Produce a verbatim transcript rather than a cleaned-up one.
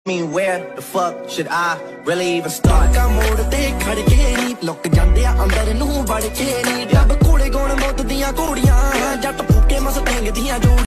I mean, where the fuck should I really even start? का मोड़ ते खड़ के नी लुक जांदे आ अंदर नूं वड़ के नी रब कोले गौण मौत दियां घोड़ियां जट फूके मस टेंग दियां